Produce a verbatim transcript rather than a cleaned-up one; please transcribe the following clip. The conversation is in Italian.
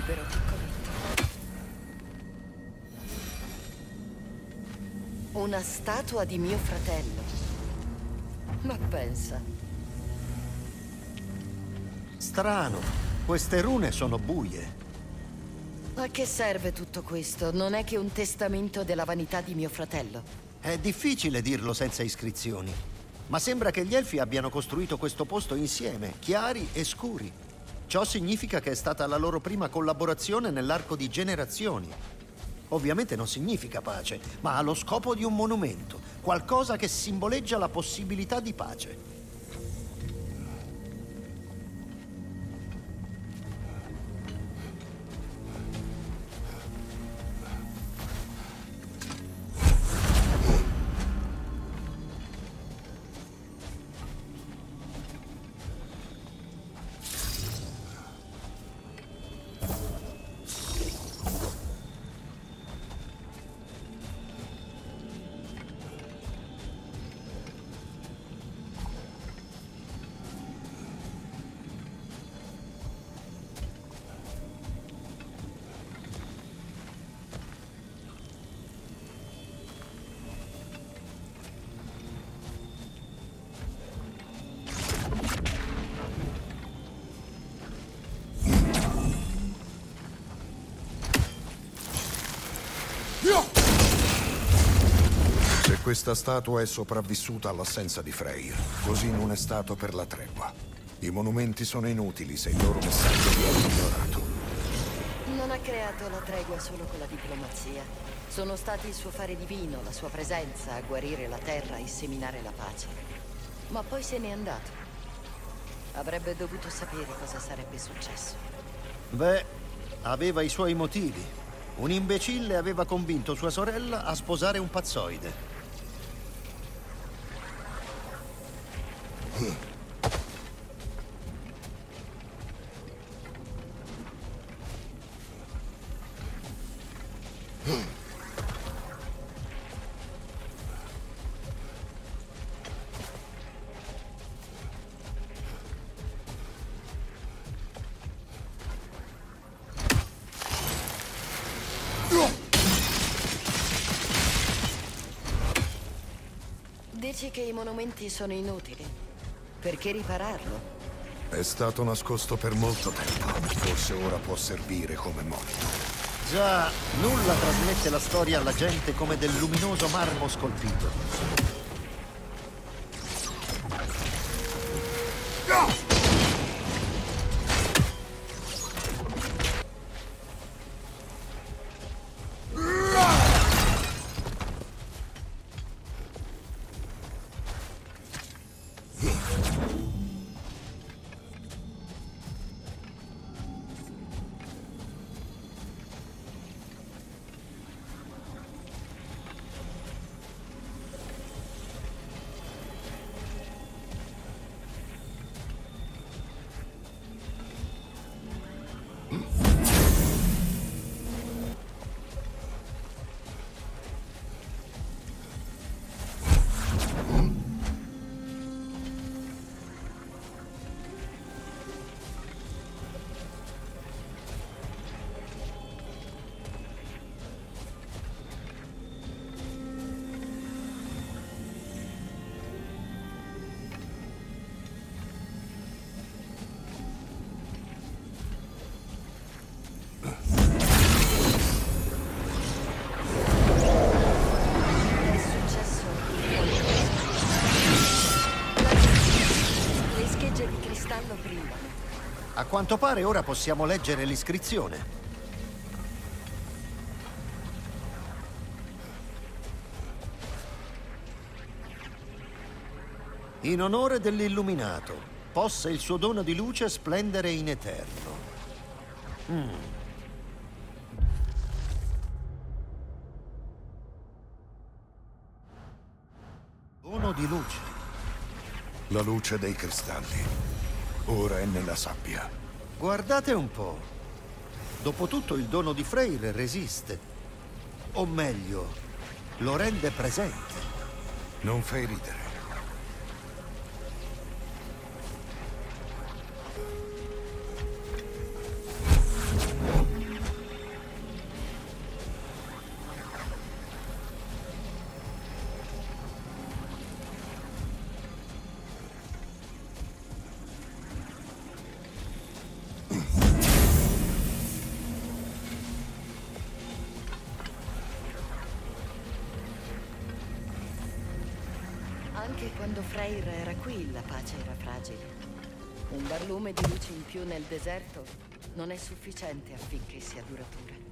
libero, piccoletto. Una statua di mio fratello. Ma pensa. Strano. Queste rune sono buie. A che serve tutto questo? Non è che un testamento della vanità di mio fratello? È difficile dirlo senza iscrizioni. Ma sembra che gli Elfi abbiano costruito questo posto insieme, chiari e scuri. Ciò significa che è stata la loro prima collaborazione nell'arco di generazioni. Ovviamente non significa pace, ma ha lo scopo di un monumento, qualcosa che simboleggia la possibilità di pace. Se questa statua è sopravvissuta all'assenza di Freyr, così non è stato per la tregua. I monumenti sono inutili se il loro messaggio viene ignorato. Non ha creato la tregua solo con la diplomazia. Sono stati il suo fare divino, la sua presenza a guarire la terra e seminare la pace. Ma poi se n'è andato. Avrebbe dovuto sapere cosa sarebbe successo. Beh, aveva i suoi motivi. Un imbecille aveva convinto sua sorella a sposare un pazzoide. Dici che i monumenti sono inutili. Perché ripararlo? È stato nascosto per molto tempo. Forse ora può servire come monito. Già, nulla trasmette la storia alla gente come del luminoso marmo scolpito. A quanto pare ora possiamo leggere l'iscrizione. In onore dell'illuminato, possa il suo dono di luce splendere in eterno. Mm. Dono di luce. La luce dei cristalli. Ora è nella sabbia. Guardate un po'. Dopotutto il dono di Freyr resiste. O meglio, lo rende presente. Non fai ridere. Anche quando Freyr era qui, la pace era fragile. Un barlume di luce in più nel deserto non è sufficiente affinché sia duratura.